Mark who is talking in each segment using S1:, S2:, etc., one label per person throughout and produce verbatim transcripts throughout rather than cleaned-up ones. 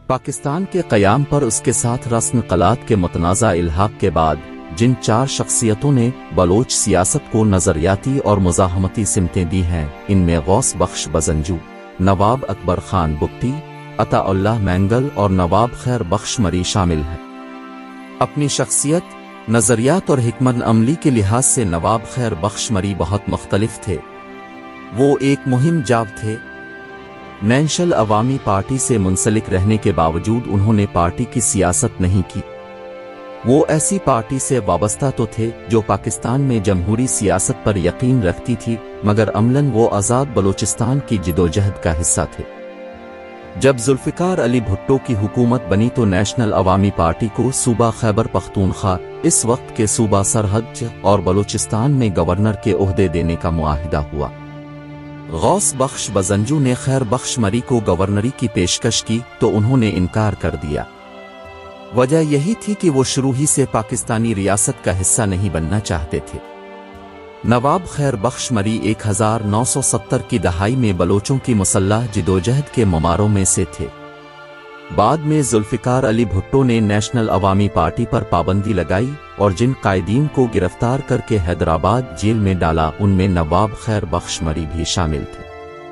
S1: پاکستان کے قیام پر اس کے ساتھ رسم انقلاب کے متنازع الحاق کے بعد جن چار شخصیتوں نے بلوچ سیاست کو نظریاتی اور مزاحمتی سمتیں دی ہیں، ان میں غوث بخش بزنجو، نواب اکبر خان بگٹی، عطا اللہ مینگل اور نواب خیر بخش مری شامل ہیں۔ اپنی شخصیت، نظریات اور حکمت عملی کے لحاظ سے نواب خیر بخش مری بہت مختلف تھے۔ وہ ایک مہم جاو تھے۔ نیشنل عوامی پارٹی سے منسلک رہنے کے باوجود انہوں نے پارٹی کی سیاست نہیں کی۔ وہ ایسی پارٹی سے وابستہ تو تھے جو پاکستان میں جمہوری سیاست پر یقین رکھتی تھی، مگر عملاً وہ آزاد بلوچستان کی جدوجہد کا حصہ تھے۔ جب ذوالفقار علی بھٹو کی حکومت بنی تو نیشنل عوامی پارٹی کو صوبہ خیبر پختونخوا، اس وقت کے صوبہ سرحد اور بلوچستان میں گورنر کے عہدے دینے کا معاہدہ ہوا۔ غوث بخش بزنجو نے خیر بخش مری کو گورنری کی پیشکش کی تو انہوں نے انکار کر دیا۔ وجہ یہی تھی کہ وہ شروع ہی سے پاکستانی ریاست کا حصہ نہیں بننا چاہتے تھے۔ نواب خیر بخش مری ایک ہزار نو سو ستر کی دہائی میں بلوچوں کی مسلح جدوجہد کے مماروں میں سے تھے۔ بعد میں ذوالفقار علی بھٹو نے نیشنل عوامی پارٹی پر پابندی لگائی اور جن قائدین کو گرفتار کر کے حیدرآباد جیل میں ڈالا ان میں نواب خیر بخش مری بھی شامل تھے۔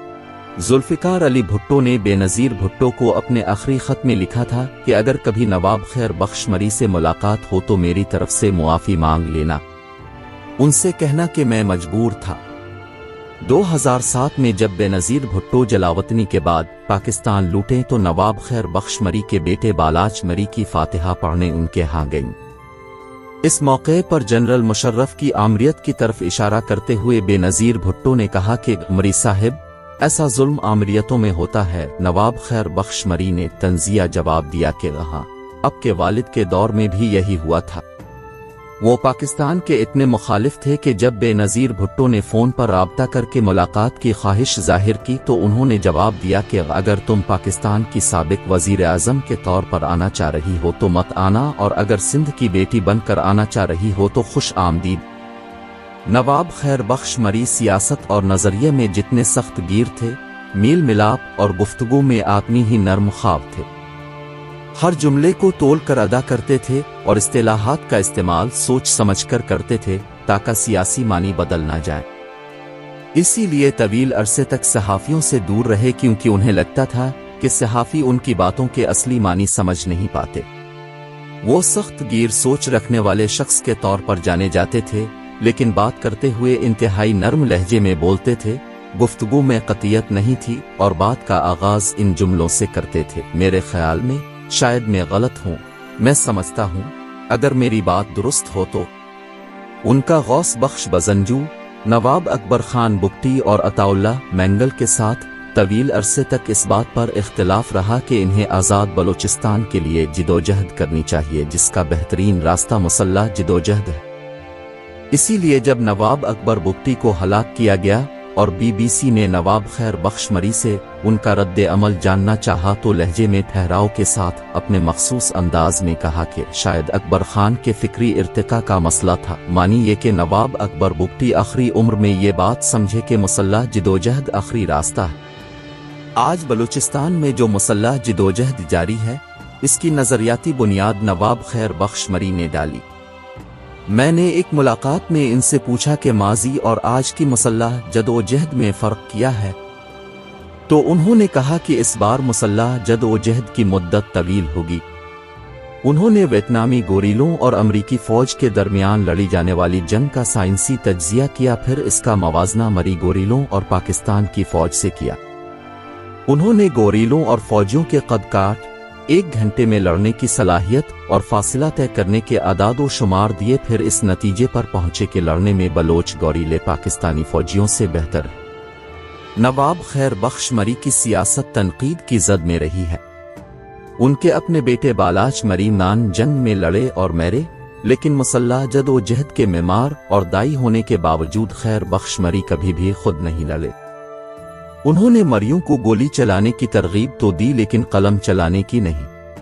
S1: ذوالفقار علی بھٹو نے بے نظیر بھٹو کو اپنے آخری خط میں لکھا تھا کہ اگر کبھی نواب خیر بخش مری سے ملاقات ہو تو میری طرف سے معافی مانگ لینا، ان سے کہنا کہ میں مجبور تھا۔ دو ہزار سات میں جب بے نظیر بھٹو جلاوطنی کے بعد پاکستان لوٹیں تو نواب خیر بخش مری کے بیٹے بالاچ مری کی فاتحہ پڑھنے ان کے ہاں گئیں۔ اس موقع پر جنرل مشرف کی آمریت کی طرف اشارہ کرتے ہوئے بے نظیر بھٹو نے کہا کہ مری صاحب، ایسا ظلم آمریتوں میں ہوتا ہے۔ نواب خیر بخش مری نے تنزیہ جواب دیا کہ رہا اب کے والد کے دور میں بھی یہی ہوا تھا۔ وہ پاکستان کے اتنے مخالف تھے کہ جب بے نظیر بھٹو نے فون پر رابطہ کر کے ملاقات کی خواہش ظاہر کی تو انہوں نے جواب دیا کہ اگر تم پاکستان کی سابق وزیر اعظم کے طور پر آنا چاہ رہی ہو تو مت آنا، اور اگر سندھ کی بیٹی بن کر آنا چاہ رہی ہو تو خوش آمدید۔ نواب خیر بخش مری سیاست اور نظریے میں جتنے سخت گیر تھے، میل ملاپ اور گفتگو میں آتمی ہی نرم خواہ تھے۔ ہر جملے کو تول کر ادا کرتے تھے اور اصطلاحات کا استعمال سوچ سمجھ کر کرتے تھے تاکہ سیاسی معنی بدل نہ جائے۔ اسی لیے طویل عرصے تک صحافیوں سے دور رہے، کیونکہ انہیں لگتا تھا کہ صحافی ان کی باتوں کے اصلی معنی سمجھ نہیں پاتے۔ وہ سخت گیر سوچ رکھنے والے شخص کے طور پر جانے جاتے تھے، لیکن بات کرتے ہوئے انتہائی نرم لہجے میں بولتے تھے۔ گفتگو میں قطعیت نہیں تھی اور بات کا آغاز ان جملوں سے کرتے تھے: میرے خیال میں شاید میں غلط ہوں، میں سمجھتا ہوں، اگر میری بات درست ہو تو۔ ان کا غوث بخش بزنجو، نواب اکبر خان بگٹی اور عطا اللہ مینگل کے ساتھ طویل عرصے تک اس بات پر اختلاف رہا کہ انہیں آزاد بلوچستان کے لیے جدوجہد کرنی چاہیے، جس کا بہترین راستہ مسلح جدوجہد ہے۔ اسی لیے جب نواب اکبر بگٹی کو ہلاک کیا گیا اور بی بی سی نے نواب خیر بخش مری سے ان کا رد عمل جاننا چاہا تو لہجے میں ٹھہراؤ کے ساتھ اپنے مخصوص انداز میں کہا کہ شاید اکبر خان کے فکری ارتقاء کا مسئلہ تھا، مانی یہ کہ نواب اکبر بگٹی آخری عمر میں یہ بات سمجھے کہ مسلح جدوجہد آخری راستہ ہے۔ آج بلوچستان میں جو مسلح جدوجہد جاری ہے، اس کی نظریاتی بنیاد نواب خیر بخش مری نے ڈالی۔ میں نے ایک ملاقات میں ان سے پوچھا کہ ماضی اور آج کی مسلح جدوجہد میں فرق کیا ہے، تو انہوں نے کہا کہ اس بار مسلح جدوجہد کی مدت طویل ہوگی۔ انہوں نے ویتنامی گوریلوں اور امریکی فوج کے درمیان لڑی جانے والی جنگ کا سائنسی تجزیہ کیا، پھر اس کا موازنہ مری گوریلوں اور پاکستان کی فوج سے کیا۔ انہوں نے گوریلوں اور فوجیوں کے قد کاٹ، ایک گھنٹے میں لڑنے کی صلاحیت اور فاصلہ طے کرنے کے اعداد و شمار دیے، پھر اس نتیجے پر پہنچے کہ لڑنے میں بلوچ گوریلے پاکستانی فوجیوں سے بہتر ہیں۔ نواب خیر بخش مری کی سیاست تنقید کی زد میں رہی ہے۔ ان کے اپنے بیٹے بالاچ مری نان جنگ میں لڑے اور میرے، لیکن مسلح جدوجہد کے معمار اور دائی ہونے کے باوجود خیر بخش مری کبھی بھی خود نہیں لڑے۔ انہوں نے مریوں کو گولی چلانے کی ترغیب تو دی لیکن قلم چلانے کی نہیں۔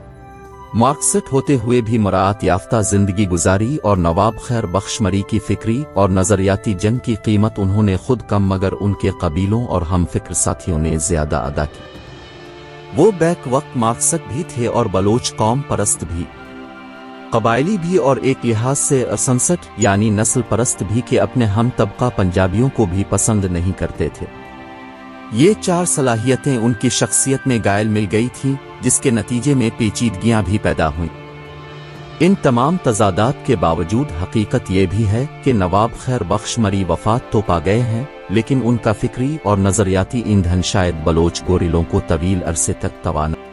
S1: مارکسسٹ ہوتے ہوئے بھی مراعات یافتہ زندگی گزاری اور نواب خیر بخش مری کی فکری اور نظریاتی جنگ کی قیمت انہوں نے خود کم مگر ان کے قبیلوں اور ہم فکر ساتھیوں نے زیادہ ادا کی۔ وہ بیک وقت مارکسک بھی تھے اور بلوچ قوم پرست بھی، قبائلی بھی اور ایک لحاظ سے سنسٹ یعنی نسل پرست بھی کہ اپنے ہم طبقہ پنجابیوں کو بھی پسند نہیں کرتے تھے۔ یہ چار صلاحیتیں ان کی شخصیت میں گائل مل گئی تھیں، جس کے نتیجے میں پیچیدگیاں بھی پیدا ہوئیں۔ ان تمام تضادات کے باوجود حقیقت یہ بھی ہے کہ نواب خیر بخش مری وفات تو پا گئے ہیں، لیکن ان کا فکری اور نظریاتی ایندھن شاید بلوچ گوریلوں کو طویل عرصے تک توانا